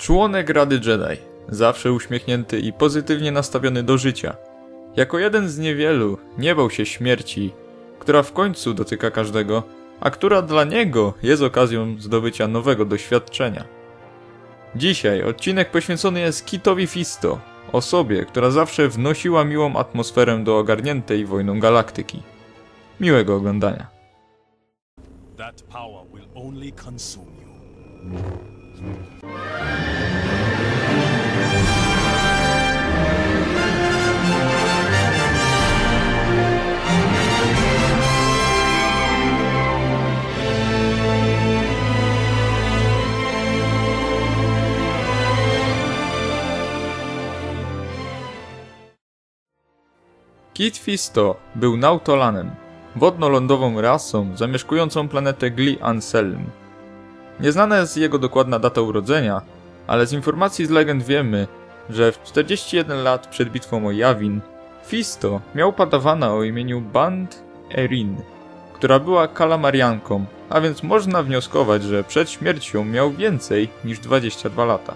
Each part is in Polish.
Członek Rady Jedi, zawsze uśmiechnięty i pozytywnie nastawiony do życia. Jako jeden z niewielu nie bał się śmierci, która w końcu dotyka każdego, a która dla niego jest okazją zdobycia nowego doświadczenia. Dzisiaj odcinek poświęcony jest Kitowi Fisto, osobie, która zawsze wnosiła miłą atmosferę do ogarniętej wojną galaktyki. Miłego oglądania. That power will only consume you. Kit Fisto był Nautolanem, wodno-lądową rasą zamieszkującą planetę Gli Anselm. Nieznana jest jego dokładna data urodzenia, ale z informacji z legend wiemy, że w 41 lat przed bitwą o Yavin, Fisto miał padawana o imieniu Band Erin, która była kalamarianką, a więc można wnioskować, że przed śmiercią miał więcej niż 22 lata.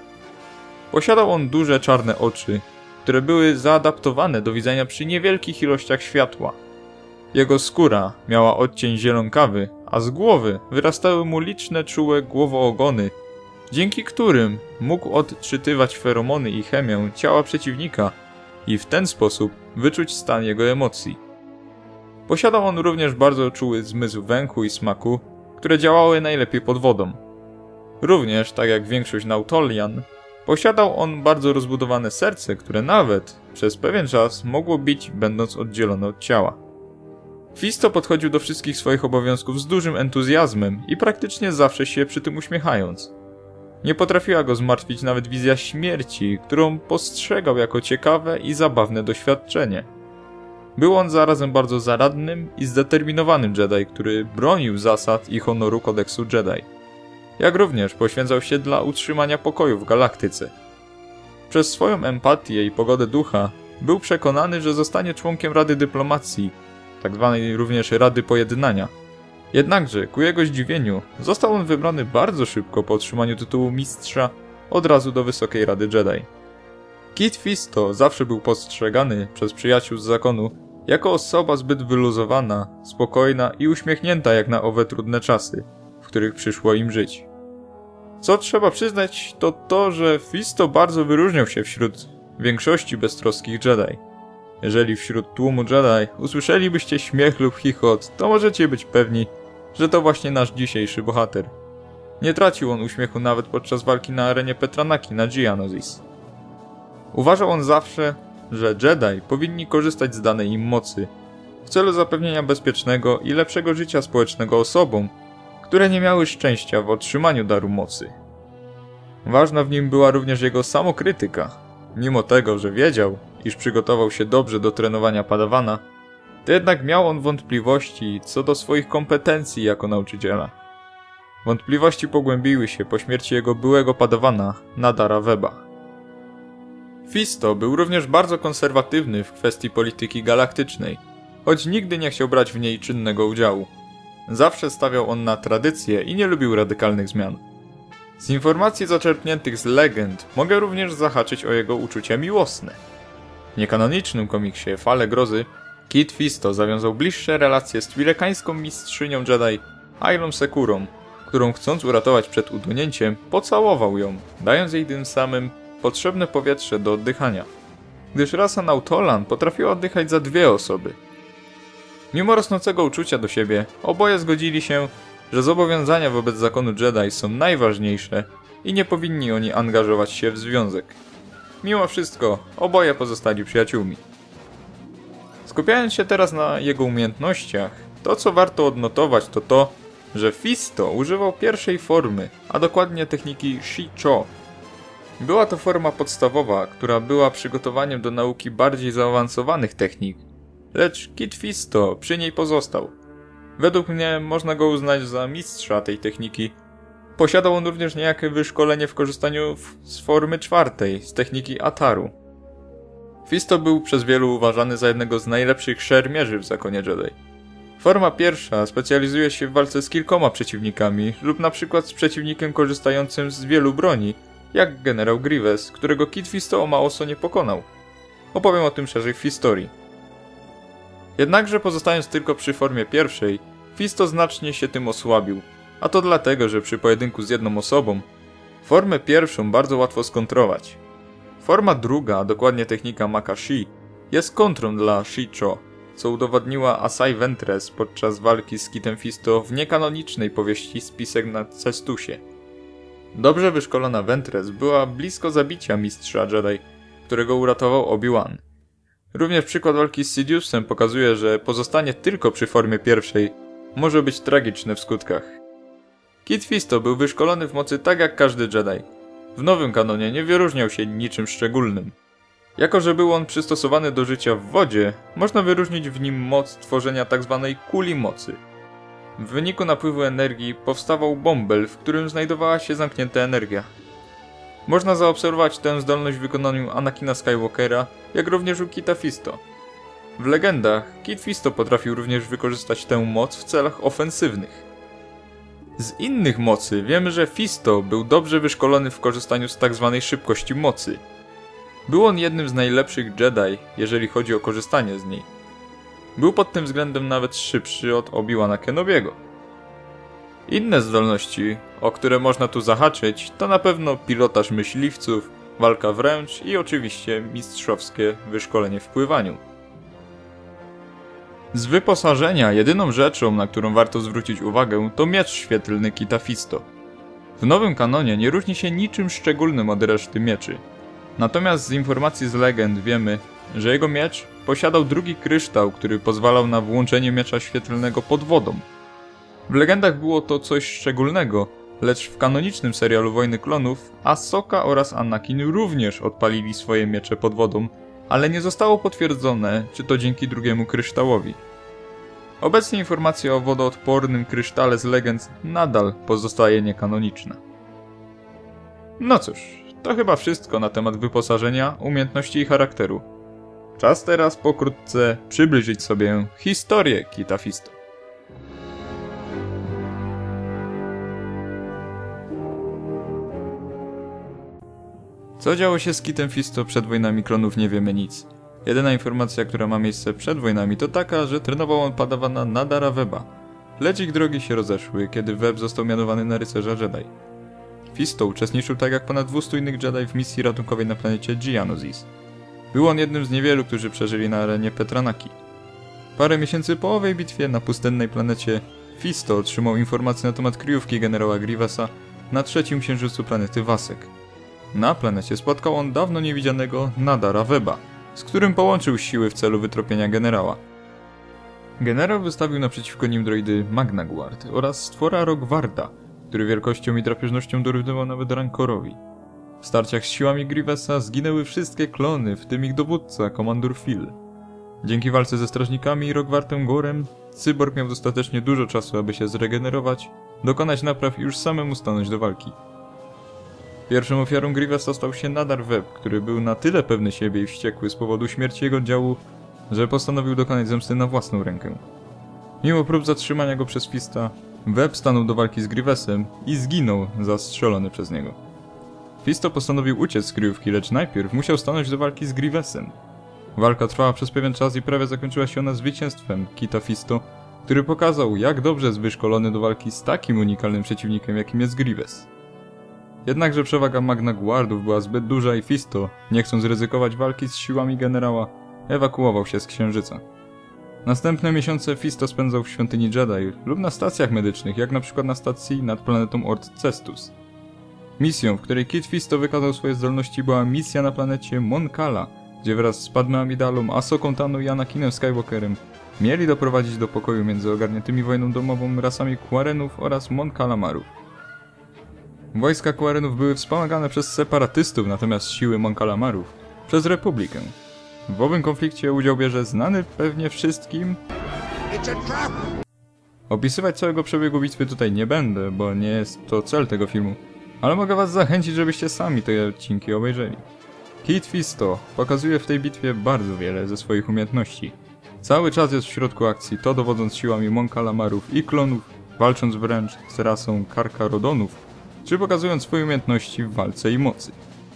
Posiadał on duże czarne oczy, które były zaadaptowane do widzenia przy niewielkich ilościach światła. Jego skóra miała odcień zielonkawy, a z głowy wyrastały mu liczne czułe głowoogony, dzięki którym mógł odczytywać feromony i chemię ciała przeciwnika i w ten sposób wyczuć stan jego emocji. Posiadał on również bardzo czuły zmysł węchu i smaku, które działały najlepiej pod wodą. Również, tak jak większość Nautolian, posiadał on bardzo rozbudowane serce, które nawet przez pewien czas mogło bić, będąc oddzielone od ciała. Fisto podchodził do wszystkich swoich obowiązków z dużym entuzjazmem i praktycznie zawsze się przy tym uśmiechając. Nie potrafiła go zmartwić nawet wizja śmierci, którą postrzegał jako ciekawe i zabawne doświadczenie. Był on zarazem bardzo zaradnym i zdeterminowanym Jedi, który bronił zasad i honoru kodeksu Jedi. Jak również poświęcał się dla utrzymania pokoju w galaktyce. Przez swoją empatię i pogodę ducha był przekonany, że zostanie członkiem Rady Dyplomacji, tzw. również Rady Pojednania. Jednakże, ku jego zdziwieniu, został on wybrany bardzo szybko po otrzymaniu tytułu mistrza od razu do Wysokiej Rady Jedi. Kit Fisto zawsze był postrzegany przez przyjaciół z zakonu jako osoba zbyt wyluzowana, spokojna i uśmiechnięta jak na owe trudne czasy, w których przyszło im żyć. Co trzeba przyznać, to to, że Fisto bardzo wyróżniał się wśród większości beztroskich Jedi. Jeżeli wśród tłumu Jedi usłyszelibyście śmiech lub chichot, to możecie być pewni, że to właśnie nasz dzisiejszy bohater. Nie tracił on uśmiechu nawet podczas walki na arenie Petranaki na Geonosis. Uważał on zawsze, że Jedi powinni korzystać z danej im mocy w celu zapewnienia bezpiecznego i lepszego życia społecznego osobom, które nie miały szczęścia w otrzymaniu daru mocy. Ważna w nim była również jego samokrytyka. Mimo tego, że wiedział, iż przygotował się dobrze do trenowania padawana, to jednak miał on wątpliwości co do swoich kompetencji jako nauczyciela. Wątpliwości pogłębiły się po śmierci jego byłego padawana, Nadara Weba. Fisto był również bardzo konserwatywny w kwestii polityki galaktycznej, choć nigdy nie chciał brać w niej czynnego udziału. Zawsze stawiał on na tradycję i nie lubił radykalnych zmian. Z informacji zaczerpniętych z legend mogę również zahaczyć o jego uczucia miłosne. W niekanonicznym komiksie Fale Grozy Kit Fisto zawiązał bliższe relacje z twilekańską mistrzynią Jedi Ailą Sekurą, którą chcąc uratować przed utonięciem, pocałował ją, dając jej tym samym potrzebne powietrze do oddychania, gdyż rasa Nautolan potrafiła oddychać za dwie osoby. Mimo rosnącego uczucia do siebie, oboje zgodzili się, że zobowiązania wobec zakonu Jedi są najważniejsze i nie powinni oni angażować się w związek. Mimo wszystko, oboje pozostali przyjaciółmi. Skupiając się teraz na jego umiejętnościach, to co warto odnotować to to, że Fisto używał pierwszej formy, a dokładnie techniki Shi-Cho. Była to forma podstawowa, która była przygotowaniem do nauki bardziej zaawansowanych technik, lecz Kit Fisto przy niej pozostał. Według mnie można go uznać za mistrza tej techniki. Posiadał on również niejakie wyszkolenie w korzystaniu z formy czwartej, z techniki Ataru. Fisto był przez wielu uważany za jednego z najlepszych szermierzy w zakonie Jedi. Forma pierwsza specjalizuje się w walce z kilkoma przeciwnikami lub na przykład z przeciwnikiem korzystającym z wielu broni, jak generał Grievous, którego Kit Fisto o mało co nie pokonał. Opowiem o tym szerzej w historii. Jednakże pozostając tylko przy formie pierwszej, Fisto znacznie się tym osłabił, a to dlatego, że przy pojedynku z jedną osobą formę pierwszą bardzo łatwo skontrować. Forma druga, a dokładnie technika Makashi, jest kontrą dla Shicho, co udowodniła Asai Ventress podczas walki z Kitem Fisto w niekanonicznej powieści Spisek na Cestusie. Dobrze wyszkolona Ventress była blisko zabicia mistrza Jedi, którego uratował Obi-Wan. Również przykład walki z Sidiousem pokazuje, że pozostanie tylko przy formie pierwszej może być tragiczne w skutkach. Kit Fisto był wyszkolony w mocy tak jak każdy Jedi. W nowym kanonie nie wyróżniał się niczym szczególnym. Jako że był on przystosowany do życia w wodzie, można wyróżnić w nim moc tworzenia tzw. kuli mocy. W wyniku napływu energii powstawał bąbel, w którym znajdowała się zamknięta energia. Można zaobserwować tę zdolność w wykonaniu Anakina Skywalkera, jak również u Kita Fisto. W legendach Kit Fisto potrafił również wykorzystać tę moc w celach ofensywnych. Z innych mocy wiemy, że Fisto był dobrze wyszkolony w korzystaniu z tzw. szybkości mocy. Był on jednym z najlepszych Jedi, jeżeli chodzi o korzystanie z niej. Był pod tym względem nawet szybszy od Obi-Wana Kenobiego. Inne zdolności, o które można tu zahaczyć, to na pewno pilotaż myśliwców, walka wręcz i oczywiście mistrzowskie wyszkolenie w pływaniu. Z wyposażenia jedyną rzeczą, na którą warto zwrócić uwagę, to miecz świetlny Kita Fisto. W nowym kanonie nie różni się niczym szczególnym od reszty mieczy. Natomiast z informacji z legend wiemy, że jego miecz posiadał drugi kryształ, który pozwalał na włączenie miecza świetlnego pod wodą. W legendach było to coś szczególnego, lecz w kanonicznym serialu Wojny Klonów Ahsoka oraz Anakin również odpalili swoje miecze pod wodą, ale nie zostało potwierdzone, czy to dzięki drugiemu kryształowi. Obecnie informacja o wodoodpornym krysztale z legend nadal pozostaje niekanoniczna. No cóż, to chyba wszystko na temat wyposażenia, umiejętności i charakteru. Czas teraz pokrótce przybliżyć sobie historię Kita Fisto. Co działo się z Kitem Fisto przed wojnami klonów, nie wiemy nic. Jedyna informacja, która ma miejsce przed wojnami, to taka, że trenował on padawana Nadara Weba. Lecz ich drogi się rozeszły, kiedy Web został mianowany na rycerza Jedi. Fisto uczestniczył tak jak ponad 200 innych Jedi w misji ratunkowej na planecie Geonosis. Był on jednym z niewielu, którzy przeżyli na arenie Petranaki. Parę miesięcy po owej bitwie na pustynnej planecie Fisto otrzymał informacje na temat kryjówki generała Grievousa na trzecim księżycu planety Wasek. Na planecie spotkał on dawno niewidzianego Nadara Weba, z którym połączył siły w celu wytropienia generała. Generał wystawił naprzeciwko nim droidy Magna Guard oraz stwora Rogwarda, który wielkością i drapieżnością dorównywał nawet Rancorowi. W starciach z siłami Grievousa zginęły wszystkie klony, w tym ich dowódca, komandor Phil. Dzięki walce ze strażnikami i Rogwardem Gorem, cyborg miał dostatecznie dużo czasu, aby się zregenerować, dokonać napraw i już samemu stanąć do walki. Pierwszą ofiarą Grievousa stał się Nadar Web, który był na tyle pewny siebie i wściekły z powodu śmierci jego oddziału, że postanowił dokonać zemsty na własną rękę. Mimo prób zatrzymania go przez Fista, Web stanął do walki z Grievousem i zginął zastrzelony przez niego. Fisto postanowił uciec z kryjówki, lecz najpierw musiał stanąć do walki z Grievousem. Walka trwała przez pewien czas i prawie zakończyła się ona zwycięstwem Kita Fisto, który pokazał, jak dobrze jest wyszkolony do walki z takim unikalnym przeciwnikiem, jakim jest Grievous. Jednakże przewaga Magna Guardów była zbyt duża i Fisto, nie chcąc ryzykować walki z siłami generała, ewakuował się z Księżyca. Następne miesiące Fisto spędzał w świątyni Jedi lub na stacjach medycznych, jak na przykład na stacji nad planetą Ord Cestus. Misją, w której Kit Fisto wykazał swoje zdolności, była misja na planecie Mon Cala, gdzie wraz z Padmé Amidalą, Ahsoką Tano i Anakinem Skywalkerem mieli doprowadzić do pokoju między ogarniętymi wojną domową rasami Quarrenów oraz Mon Calamarów. Wojska Quarrenów były wspomagane przez separatystów, natomiast siły Mon Calamarów przez Republikę. W owym konflikcie udział bierze znany pewnie wszystkim... Opisywać całego przebiegu bitwy tutaj nie będę, bo nie jest to cel tego filmu, ale mogę was zachęcić, żebyście sami te odcinki obejrzeli. Kit Fisto pokazuje w tej bitwie bardzo wiele ze swoich umiejętności. Cały czas jest w środku akcji, to dowodząc siłami Mon Calamarów i klonów, walcząc wręcz z rasą Karkarodonów, czy pokazując swoje umiejętności w walce i mocy.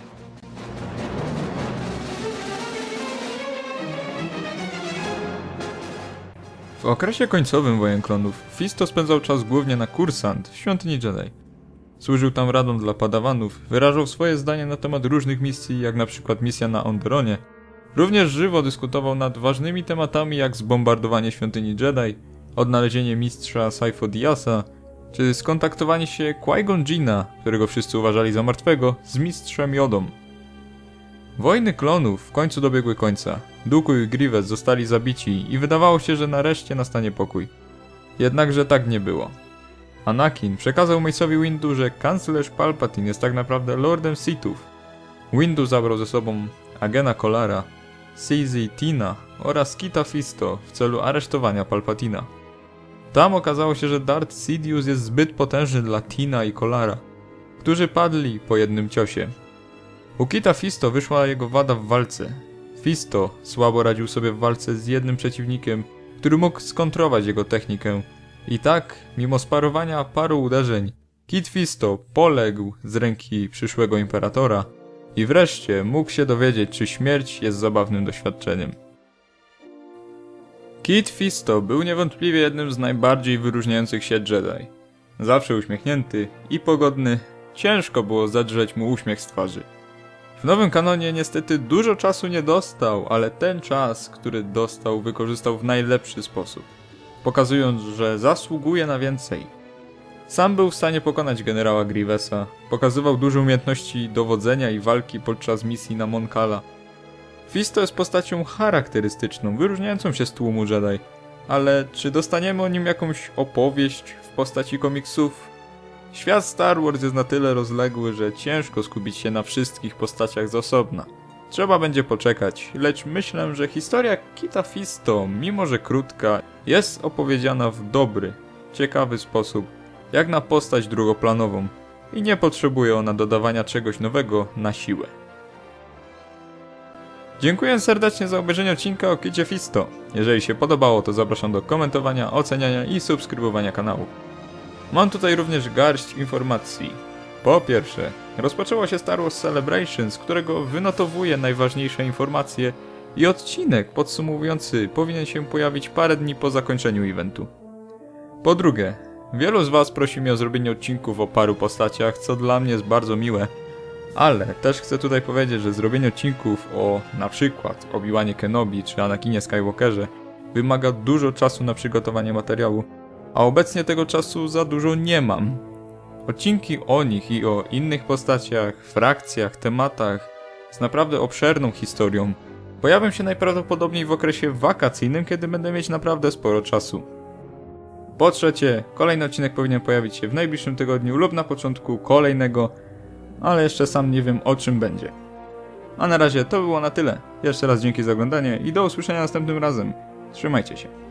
W okresie końcowym Wojen Klonów Fisto spędzał czas głównie na Kursant w świątyni Jedi. Służył tam radą dla padawanów, wyrażał swoje zdanie na temat różnych misji, jak na przykład misja na Onderonie. Również żywo dyskutował nad ważnymi tematami jak zbombardowanie świątyni Jedi, odnalezienie mistrza Sifo-Dyasa, czy skontaktowanie się Qui-Gon Jinna, którego wszyscy uważali za martwego, z mistrzem Jodą. Wojny klonów w końcu dobiegły końca. Dooku i Grievous zostali zabici i wydawało się, że nareszcie nastanie pokój. Jednakże tak nie było. Anakin przekazał Mace'owi Windu, że kanclerz Palpatine jest tak naprawdę Lordem Sithów. Windu zabrał ze sobą Agena Kolara, CZ Tina oraz Kita Fisto w celu aresztowania Palpatina. Tam okazało się, że Darth Sidious jest zbyt potężny dla Tina i Kolara, którzy padli po jednym ciosie. U Kita Fisto wyszła jego wada w walce. Fisto słabo radził sobie w walce z jednym przeciwnikiem, który mógł skontrować jego technikę. I tak, mimo sparowania paru uderzeń, Kit Fisto poległ z ręki przyszłego imperatora i wreszcie mógł się dowiedzieć, czy śmierć jest zabawnym doświadczeniem. Kit Fisto był niewątpliwie jednym z najbardziej wyróżniających się Jedi. Zawsze uśmiechnięty i pogodny, ciężko było zadrzeć mu uśmiech z twarzy. W nowym kanonie niestety dużo czasu nie dostał, ale ten czas, który dostał, wykorzystał w najlepszy sposób, pokazując, że zasługuje na więcej. Sam był w stanie pokonać generała Grievousa, pokazywał duże umiejętności dowodzenia i walki podczas misji na Mon Cala. Fisto jest postacią charakterystyczną, wyróżniającą się z tłumu Jedi, ale czy dostaniemy o nim jakąś opowieść w postaci komiksów? Świat Star Wars jest na tyle rozległy, że ciężko skupić się na wszystkich postaciach z osobna. Trzeba będzie poczekać, lecz myślę, że historia Kita Fisto, mimo że krótka, jest opowiedziana w dobry, ciekawy sposób, jak na postać drugoplanową i nie potrzebuje ona dodawania czegoś nowego na siłę. Dziękuję serdecznie za obejrzenie odcinka o Kicie Fisto. Jeżeli się podobało, to zapraszam do komentowania, oceniania i subskrybowania kanału. Mam tutaj również garść informacji. Po pierwsze, rozpoczęło się Star Wars Celebration, z którego wynotowuję najważniejsze informacje i odcinek podsumowujący powinien się pojawić parę dni po zakończeniu eventu. Po drugie, wielu z was prosi mnie o zrobienie odcinków o paru postaciach, co dla mnie jest bardzo miłe, ale też chcę tutaj powiedzieć, że zrobienie odcinków o na przykład Obi-Wanie Kenobi czy Anakinie Skywalkerze wymaga dużo czasu na przygotowanie materiału, a obecnie tego czasu za dużo nie mam. Odcinki o nich i o innych postaciach, frakcjach, tematach z naprawdę obszerną historią pojawią się najprawdopodobniej w okresie wakacyjnym, kiedy będę mieć naprawdę sporo czasu. Po trzecie, kolejny odcinek powinien pojawić się w najbliższym tygodniu lub na początku kolejnego, ale jeszcze sam nie wiem o czym będzie. A na razie to było na tyle. Jeszcze raz dzięki za oglądanie i do usłyszenia następnym razem. Trzymajcie się.